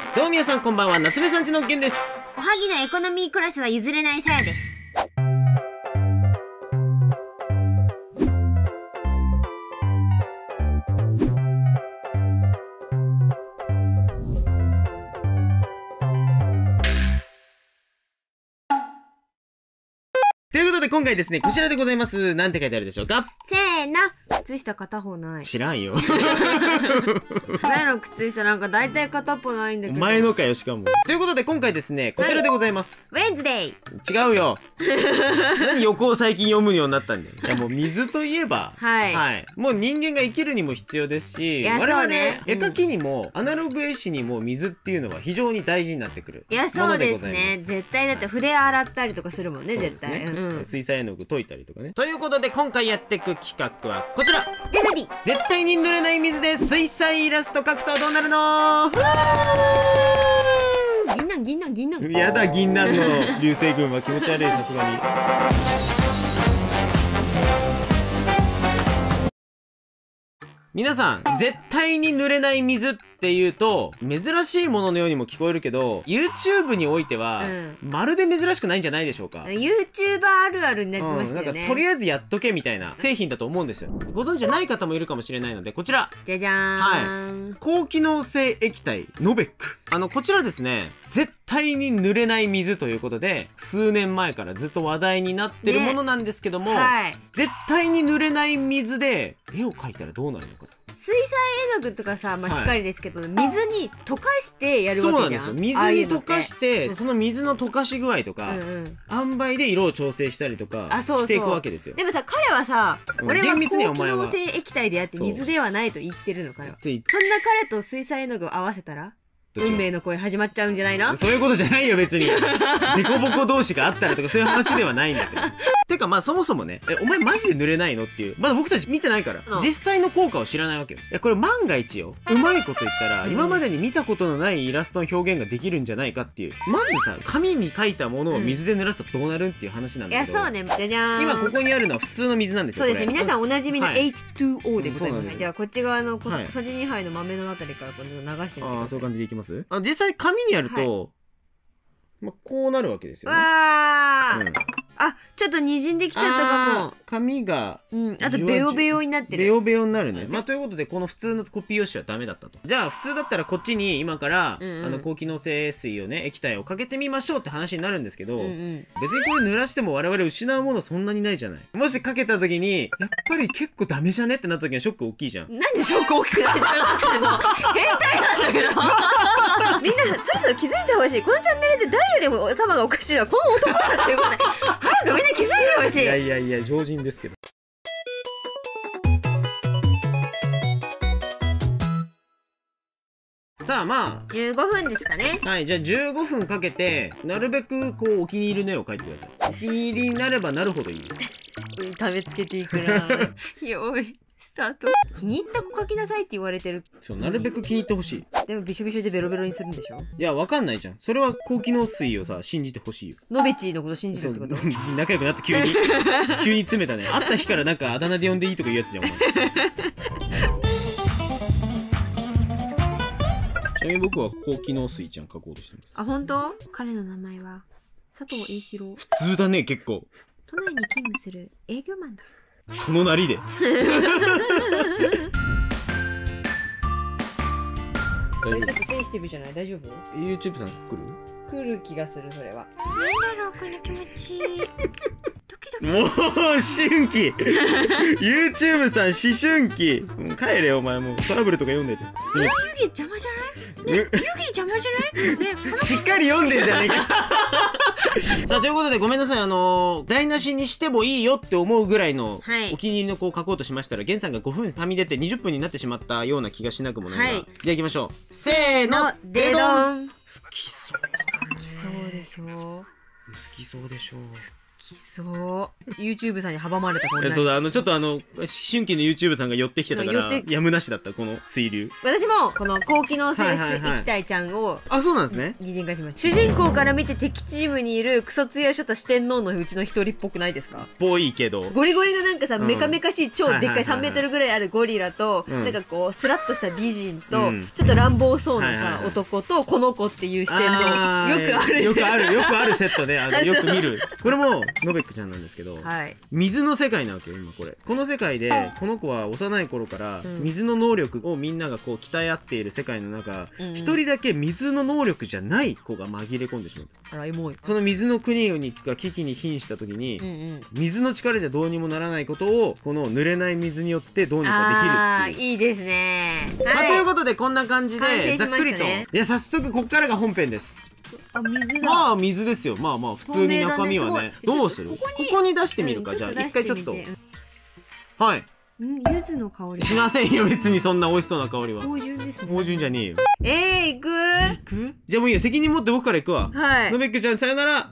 どうも皆さんこんばんは、夏目さんちのけんです。 おはぎのエコノミークラスは譲れないさやです。 ということで今回ですね、こちらでございます。なんて書いてあるでしょうか？ せーの、靴下片方ない。 知らんよ。 前の靴下なんか大体片っぽないんだけど。 前のかよ、しかも。ということで今回ですね、こちらでございます。 ウェンズデイ。 違うよ。何横を最近読むようになったんだよ。いやもう水といえば、 はい。 もう人間が生きるにも必要ですし、我々ね、絵描きにも、アナログ絵師にも水っていうのは非常に大事になってくる。 いや、そうですね。絶対だって筆洗ったりとかするもんね、絶対。 水彩絵の具解いたりとかね。ということで今回やっていく企画はこちら。 デルディ。 絶対に濡れない水で水彩イラスト描くとどうなるの？ 銀杏銀杏銀杏。 やだ、銀杏の流星群は気持ち悪い、さすがに。皆さん、絶対に濡れない水っていうと珍しいもののようにも聞こえるけど、 YouTube においては、まるで珍しくないんじゃないでしょうか。 YouTuber あるあるになってましたよね。 なんかとりあえずやっとけみたいな製品だと思うんですよ。ご存知じゃない方もいるかもしれないので、こちらじゃじゃーん、 高機能性液体ノベック。こちらですね、絶対に濡れない水ということで数年前からずっと話題になってるものなんですけども、絶対に濡れない水で絵を描いたらどうなるのかと。 水彩絵の具とかさ、まあしっかりですけど、水に溶かしてやるわけじゃん。 そうなんですよ。水に溶かして、その水の溶かし具合とか、塩梅で色を調整したりとかしていくわけですよ。 でもさ、彼はさ、俺は高機能性液体であって水ではないと言ってるの、彼は。そんな彼と水彩絵の具を合わせたら運命の恋始まっちゃうんじゃないの？ そういうことじゃないよ別に。デコボコ同士があったりとかそういう話ではないんだけど。てかまあそもそもね、お前マジで濡れないのっていう、まだ僕たち見てないから実際の効果を知らないわけよ。いやこれ万が一よ、うまいこと言ったら今までに見たことのないイラストの表現ができるんじゃないかっていう。まずさ、紙に描いたものを水で濡らすとどうなるっていう話なんだけど、 いやそうね、じゃじゃーん。 今ここにあるのは普通の水なんですよ。 そうですね、皆さんおなじみの H2O でございます。じゃあこっち側の小さじ2杯の豆のあたりからこれ流してみてください。 ああ、そういう感じでいきます？実際紙にやると、まあこうなるわけですよね。あ、 ちょっと滲んできちゃったかも。 紙が、 あとベヨベヨになってる。 ベヨベヨになるね。まあということでこの普通のコピー用紙はダメだったと。じゃあ普通だったらこっちに今から高機能性水をね、液体をかけてみましょうって話になるんですけど、別にこれ濡らしても我々失うものそんなにないじゃない。もしかけた時にやっぱり結構ダメじゃねってなった時にショック大きいじゃん。 なんでショック大きくなってるの？変態なんだけど。みんなそろそろ気づいてほしい。このチャンネルで誰よりも頭がおかしいのはこの男だっていうことで、早くみんな気づいてほしい。 いやいやいや、常人ですけど。さあまあ 15分ですかね。 はい、じゃあ15分かけてなるべくこうお気に入りの絵を描いてください。お気に入りになればなるほどいいです。 食べつけていくな。よいスタート。気に入った子描きなさいって言われてる。 そう、なるべく気に入ってほしい。 でもびしょびしょでベロベロにするんでしょ？ いや、わかんないじゃん。それは高機能水をさ信じてほしいよ。 ノベチーのこと信じるってこと？ 仲良くなって急に急に詰めたね。会った日からなんかあだ名で呼んでいいとか言うやつじゃんお前。ちなみに僕は高機能水ちゃん書こうとしてます。 あ、本当？彼の名前は佐藤栄四郎。 普通だね、結構。 都内に勤務する営業マンだ。 そのなりで。 これちょっとセンシティブじゃない？大丈夫？ YouTube さん来る気がする、それは。なんだろう、この気持ち。ドキドキ。 もう思春期。YouTube さん思春期。帰れお前、もうトラブルとか読んでて。 湯気邪魔じゃない？湯気邪魔じゃない？ね、 しっかり読んでんじゃねえか。さあということでごめんなさい、台無しにしてもいいよって思うぐらいのお気に入りの子を書こうとしましたら、ゲンさんが5分はみ出て20分になってしまったような気がしなくもないが、じゃあ行きましょう。せーの、 デドン。 好きそう。 好きそうでしょう。 好きそうでしょう。 好きそう YouTube さんに阻まれたこんなそうだ、ちょっと思春期の YouTube さんが寄ってきてたから寄ってやむなしだった、この水流。 私もこの高機能性はいはいはい液体ちゃんをあ、そうなんですね。 擬人化しました。主人公から見て敵チームにいるクソ強いショタ四天王のうちの一人っぽくないですか？ ぽいけど。 ゴリゴリのなんかさ、 うんメカメカしい超でっかいはいはいはいはい 3メートルぐらいあるゴリラと、 うんなんかこうスラッとした美人と、 うんちょっと乱暴そうなさ、 はいはいはい男とこの子っていう視点のあーよくあるよくあるよくあるセットでそうよく見る。これもノベックちゃんなんですけど、 はい水の世界なわけよ今これ。この世界でこの子は幼い頃からうん水の能力をみんながこう鍛え合っている世界の中、 うんうん一人だけ水の能力じゃない子が紛れ込んでしまった。 あらエモいその水の国が危機に瀕した時に、 うんうん水の力じゃどうにもならないことをこの濡れない水によってどうにかできるっていう。 いいですね。 まあ、ということでこんな感じ完成でざっくりと、 しましたねいや早速こっからが本編です。 あ水だ。 まあ水ですよ。まあまあ普通に中身はね透明だねすごいどうする？ここに出してみるか。じゃあ一回ちょっとはい柚子の香り。 しませんよ別にそんな美味しそうな香りは。 芳醇ですね。 芳醇じゃねえよ。 行くー。 行く？じゃあもういいよ、責任持って僕から行くわ。 はい。 のべっくちゃんさよなら。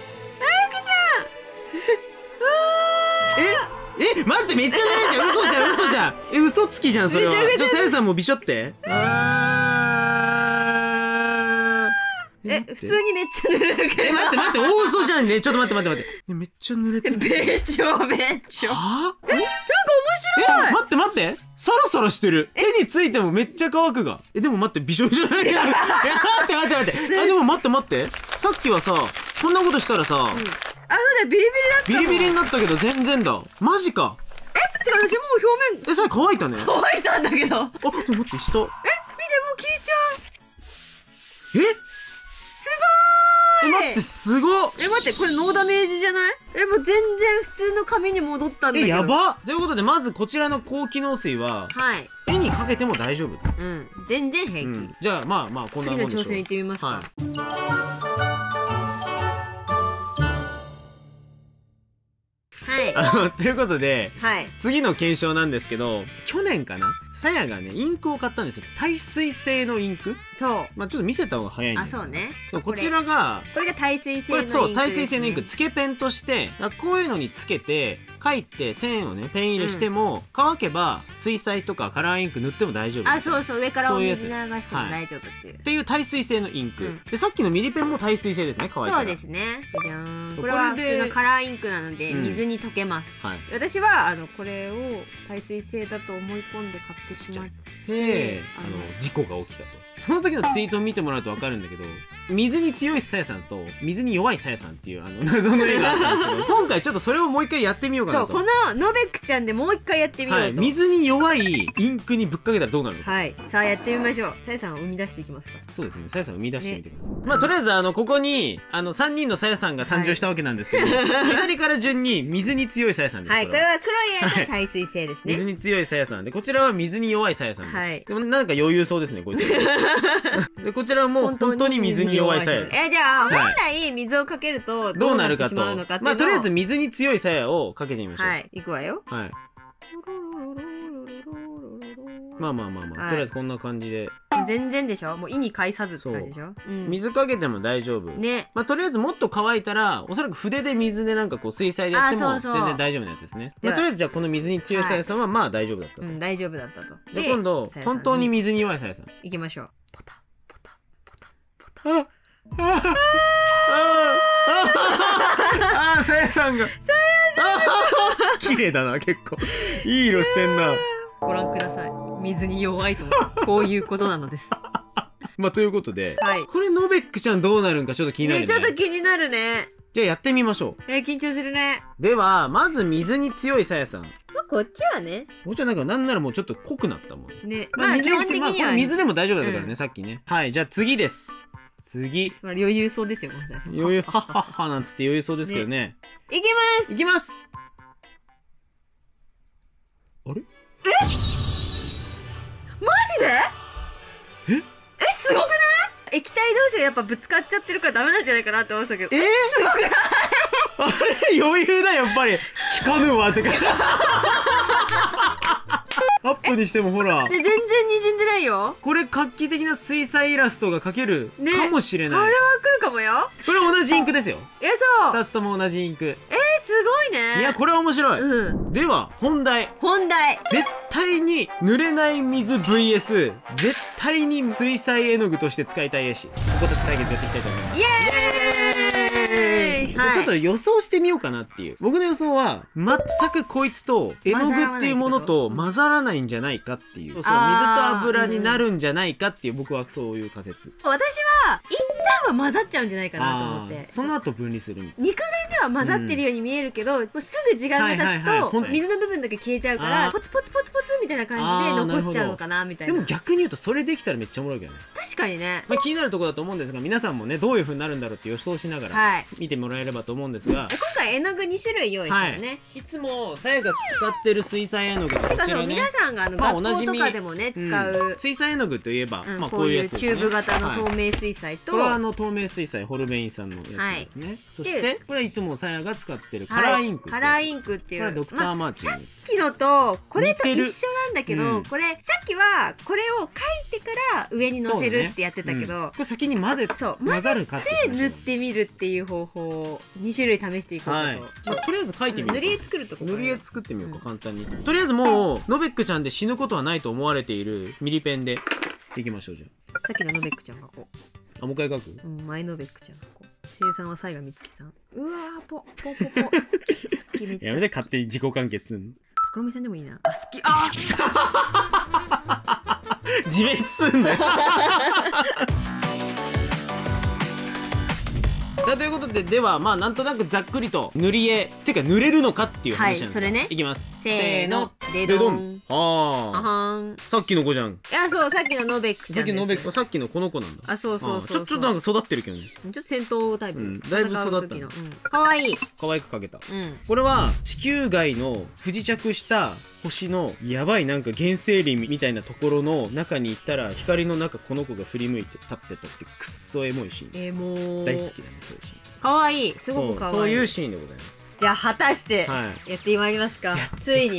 え待って、めっちゃ濡れじゃん。嘘じゃん嘘じゃん。嘘つきじゃんそれは。 めちゃめちゃさやさんもびしょって。 普通にめっちゃ濡れるけど。 待って待って、大嘘じゃんね。ちょっと待って待って待って。めっちゃ濡れてる。 べちょべちょ。 はぁ？ なんか面白い。 待って待って、サラサラしてる。手についてもめっちゃ乾くが。でも待って、びしょびしょじゃない。待って待って待って。でも待って待って。さっきはさ、こんなことしたらさ、 あ、そうだ、ビリビリだったビもん。 リビリになったけど全然だ。マジか。 てか私もう表面さ、乾いたね。 乾いたんだけど。 あ、でも待って、下。 見てもう消えちゃう。 えすごーい。 待って、すごっ。 待って、これノーダメージじゃない？もう全然普通の紙に戻ったんだけど。 やば。ということで、まずこちらの高機能水は、 はい。 絵にかけても大丈夫。 全然平気。 じゃあ、まあまあ、こんなもんでしょう。 次の挑戦行ってみますか。 はいはい。 ということで、 はい。 次の検証なんですけど、去年かな、さやがねインクを買ったんですよ。耐水性のインク。 そう。 まあちょっと見せた方が早いんだあ、そうね。 そう、こちらがこれが耐水性のインクですね。 そう、耐水性のインク、つけペンとしてこういうのにつけて書いて線をねペン入れしても、乾けば水彩とかカラーインク塗っても大丈夫。 あ、そうそう、上からお水流そういうやつしても大丈夫っていう。 っていう耐水性のインク、 うんでさっきのミリペンも耐水性ですね。乾いたら。 そうですね。じゃーん。 そうこれは普これで通のカラーインクなのでうん水に溶けます。 はい。 私はこれを耐水性だと思い込んで買ってしまってで、事故が起きたと。その時のツイートを見てもらうと分かるんだけど、水に強いさやさんと水に弱いさやさんっていう謎の絵があったんですけど、今回ちょっとそれをもう一回やってみようかそう、 なと。 このノベックちゃんでもう一回やってみようと。 はい、水に弱いインクにぶっかけたらどうなるのか。 はい、さあやってみましょう。さやさんを生み出していきますか。 そうですね。さやさん生み出してみてください。まあとりあえずここに3人のさやさんが誕生したわけなんですけど、左から順に水に強いさやさんです。 はい、これは黒いやつは耐水性ですね。 水に強いさやさんで、こちらは水に弱いさやさんです。 はいでもなんか余裕そうですねこいつ。でこちらはもう本当に水に弱いさや。 じゃあ、 はい本来水をかけるとどどうなってうなるかと。 しまうのかっていうのをまあとりあえず水に強いさやをかけてみましょう。 はい、いくわよ。 はい。まあまあまあまあ、 はいとりあえずこんな感じで、 全然でしょ。もう意に介さずって感じでしょ。うん水かけても大丈夫。 ね。 まあとりあえずもっと乾いたらおそらく筆で水でなんかこう水彩でやってもあそうそう全然大丈夫なやつですね。 ではまあとりあえずじゃあこの水に強いさやさんはまあ大丈夫だったと。 うん、大丈夫だったと。 で今度さやさん本当に水に弱いさやさん。 行きましょう。ポタポタポタポタ。 ああさやさんが。さやさん。綺麗だな結構。いい色してんな。 ご覧ください。水に弱いとこういうことなのです。 まあということで、 はいこれノベックちゃんどうなるんかちょっと気になるね。 ちょっと気になるね。 じゃあやってみましょう。 緊張するね。 ではまず水に強いさやさん。 まあ、こっちはね。 もちろんなんならもうちょっと濃くなったもん。 ね。 まあまあ、基本的には、 まあこれ水でも大丈夫だったからね、 うんさっきね。はい、じゃあ次です。次。 ほら余裕そうですよ、ごめんなさい。 余裕、はっはっはなんつって余裕そうですけどね。 いきます。 いきます。あれ？ マジで？すごくない？液体同士がやっぱぶつかっちゃってるからダメなんじゃないかなって思ってたけど。すごくない？ あれ余裕だやっぱり。聞かぬわってか。アップにしてもほら。 全然滲んでないよ。 これ画期的な水彩イラストが描けるかもしれない。 これは来るかもよ。 これ同じインクですよ。 そう。 2つとも同じインク。 白いね。 いやこれは面白い、 うん。 では本題。 本題。 絶対に濡れない水 VS 絶対に水彩絵の具として使いたい絵師、ここで対決やっていきたいと思います。 イエーイ。はい、 ちょっと予想してみようかなっていう。僕の予想は全くこいつと絵の具っていうものと混ざらないんじゃないかっていう、そう水と油になるんじゃないかっていう、僕はそういう仮説。 私は一旦は混ざっちゃうんじゃないかなと思って、 その後分離するみたいな。 肉眼では混ざってるように見えるけど、もうすぐ時間が経つと水の部分だけ消えちゃうからポツポツポツポツみたいな感じで残っちゃうのかなみたいな。 でも逆に言うとそれできたらめっちゃおもろいけどね。 確かにね、 まあ気になるところだと思うんですが、皆さんもねどういう風になるんだろうって予想しながら見てもらえればと思うんですが、 今回絵の具2種類用意したよね。 いつもさやが使ってる水彩絵の具がこちらね。 皆さんが学校とかでもね使う水彩絵の具といえばまあここういうういうやつですね。 チューブ型の透明水彩と、 これは透明水彩ホルベインさんのやつですね。そしてこれはいつもさやが使ってるカラーインク。 カラーインクっていう、 これはドクターマーチンのやつ。 さっきのとこれと一緒なんだけど、これさっきはこれを描いてから上に乗せるってやってたけど、 これ先に混ざるかって塗ってみるっていう方法を2種類試していこうと。 とりあえず描いてみようか。 塗り絵作るとこ塗り絵作ってみようか、簡単に。とりあえずもうノベックちゃんで死ぬことはないと思われているミリペンでいきましょう。じゃさっきのノベックちゃんがこあ、もう一回描く。 前ノベックちゃんがこう。生産は西賀美月さん。うわーポポポポ。好きめっちゃ。 やめて勝手に自己完結すんの。 パクロミさんでもいいな。あ、好き。あ自滅すんだよ。ということで、ではまあなんとなくざっくりと塗り絵っていうか塗れるのかっていう話なんです。 それね。 いきます。 せーの。デドン。 さっきの子じゃん。 いや、そう、さっきのノベックちゃん。 さっきのノベック、さっきのこの子なんだ。 あ、そうそうそう。 ちょっとなんか育ってるけどね。 ちょっと戦闘タイプ。 だいぶ育ったの。 かわいい。 可愛く描けた。これは地球外の不時着した星のやばいなんか原生林みたいなところの中に行ったら、光の中この子が振り向いて立ってたってくっそエモいシーン。大好きだね、そういうシーン。 かわいい。すごくかわいい。 そういうシーンでございます。 じゃあ果たしてやってまいりますか。ついに。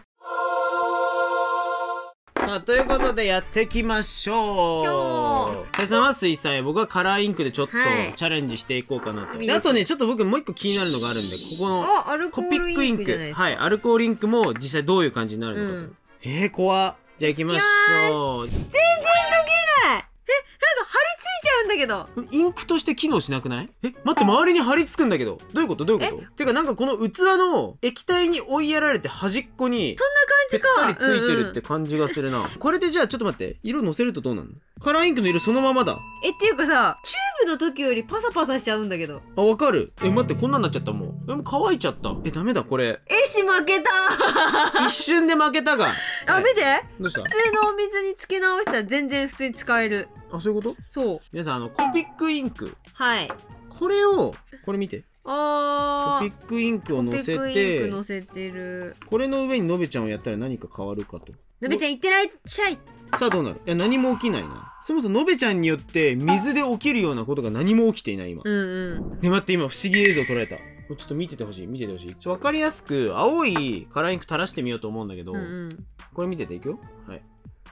ということでやっていきましょう。皆さんは水彩、僕はカラーインクでちょっとチャレンジしていこうかなと。あとね、ちょっと僕もう一個気になるのがあるんで、ここのコピックインク、はい、アルコールインクも実際どういう感じになるのかと。怖っ。じゃあ行きましょう。 全然溶けない。なんか貼り付いちゃうんだけど。 インクとして機能しなくない？待って、周りに貼り付くんだけど。どういうこと？てかなんかこの器の液体に追いやられて端っこにぺったりついてるって感じがするな。これでじゃあちょっと待って、色のせるとどうなの？カラーインクの色そのままだ。 っていうかさ、チューブの時よりパサパサしちゃうんだけど。 あ、わかる。待って、こんなんなっちゃったもん。もう乾いちゃった。ダメだこれ。 絵師負けた。 一瞬で負けたが。 見て。 どうした？ 普通のお水につけ直したら全然普通に使える。 あ、そういうこと？そう。皆さん、コピックインク。はい。これ見て。コピックインクを乗せて。 乗せてる。 これの上にのべちゃんをやったら何か変わるかと。 のべちゃんいってらっしゃい。 さあどうなる？いや、何も起きないな。そもそものべちゃんによって水で起きるようなことが何も起きていない今。で、待って、今不思議映像捉えた。ちょっと見ててほしい。わかりやすく青いカラーインク垂らしてみようと思うんだけど、これ見てていくよ。はい。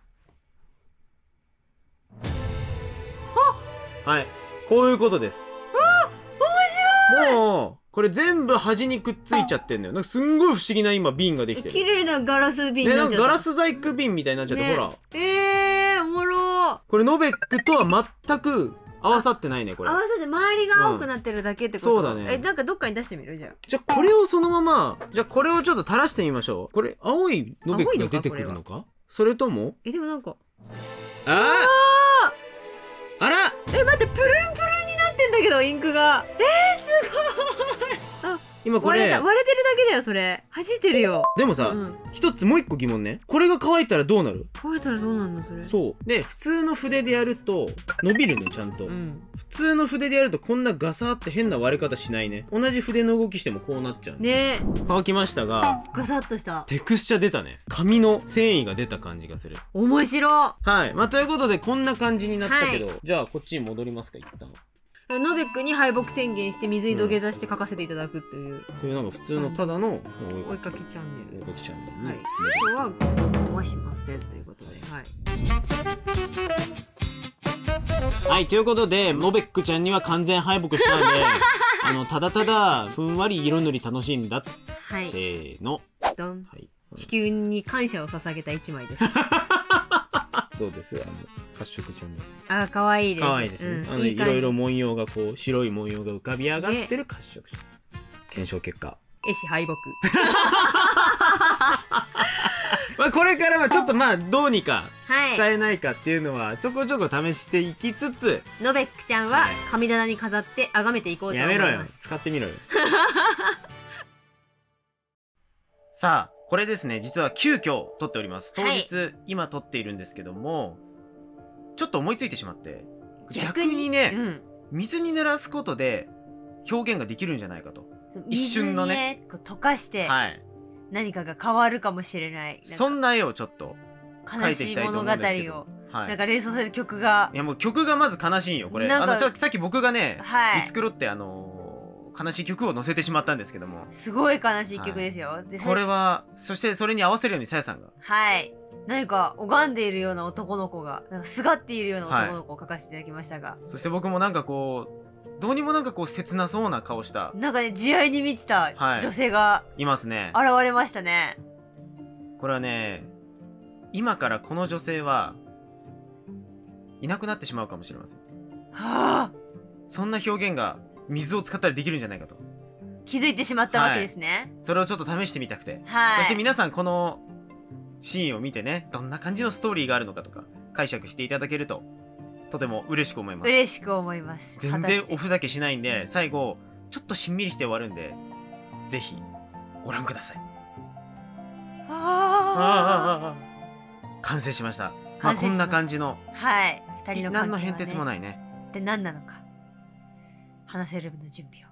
はい。こういうことです。面白い。もう、これ全部端にくっついちゃってんだよ。なんかすんごい不思議な今瓶ができてる。 綺麗なガラス瓶になっちゃった。 ガラス細工瓶みたいになっちゃって、ほら。 おもろ。 これノベックとは全く合わさってないね、これ。 合わさって周りが青くなってるだけってこと？そうだね。なんかどっかに出してみる？じゃあこれをそのまま、これをちょっと垂らしてみましょう。これ青いノベックが出てくるのか？それとも？ でもなんか。 あら！ 待って、プルンプルンになってんだけど、インクが。すごい。 今これ割れてるだけだよ、それ。弾いてるよ。 でもさ、一つもう一個疑問ね。これが乾いたらどうなる？ 乾いたらどうなんだそれ。 そうで、普通の筆でやると伸びるの、ちゃんと。普通の筆でやるとこんなガサーって変な割れ方しないね。同じ筆の動きしてもこうなっちゃうね。乾きましたが、 ガサッとしたテクスチャ出たね。紙の繊維が出た感じがする。 面白。 はい、ということでこんな感じになったけど、じゃあこっちに戻りますか、一旦。 ノベックに敗北宣言して水に土下座して書かせていただくという、 こういうなんか普通のただの追いかけチャンネル。 追いかけチャンネル。 今日は合コンはしませんということで、 はい、ということでノベックちゃんには完全敗北したんでただただふんわり色塗り楽しんだ、 はいせーの、 ドン。 はい地球に感謝を捧げた一枚です。 どうです？褐色ちゃんです。 あ、可愛いです。 可愛いですね。 いい感じいろいろ文様がこう白い文様が浮かび上がってる褐色ちゃん。検証結果。 絵師敗北。 まあこれからはちょっとまあどうにかはい。 使えないかっていうのはちょこちょこ試していきつつ、 ノベックちゃんははい神棚に飾って崇めていこうと思います。 やめろよ、使ってみろよ。さあこれですね、実は急遽撮っております。当日、今撮っているんですけども、ちょっと思いついてしまって逆にね、水に濡らすことで表現ができるんじゃないかと。一瞬のね、 こう溶かしてはい何かが変わるかもしれない。 そんな絵をちょっと描悲いていきたいとしい物語思うんですけど、 をはい、 なんか連想される曲がいやもう曲がまず悲しいよこれ。 なんかさっき僕がね、 はい見繕って悲しい曲を載せてしまったんですけども、 すごい悲しい曲ですよ。でこれはそしてそれに合わせるようにさやさんがはい何か拝んでいるような男の子がなんかすがっているような男の子を描かせていただきましたが、 そして僕もなんかこうどうにもなんかこう切なそうな顔したなんかね慈愛に満ちたはい女性がいますね。 現れましたね。 これはね、今からこの女性はいなくなってしまうかもしれません。 はあ、 そんな表現が水を使ったらできるんじゃないかと。 気づいてしまったわけですね。 それをちょっと試してみたくて、 はい。 そして皆さんこのシーンを見てね、どんな感じのストーリーがあるのかとか解釈していただけるととても嬉しく思います。 嬉しく思います。 全然おふざけしないんで、最後ちょっとしんみりして終わるんで、ぜひご覧ください。 あ完成しました。 完成しましたこんな感じの、 はい、二人の関係はね何の変哲もないね。 で何なのか話せるの準備を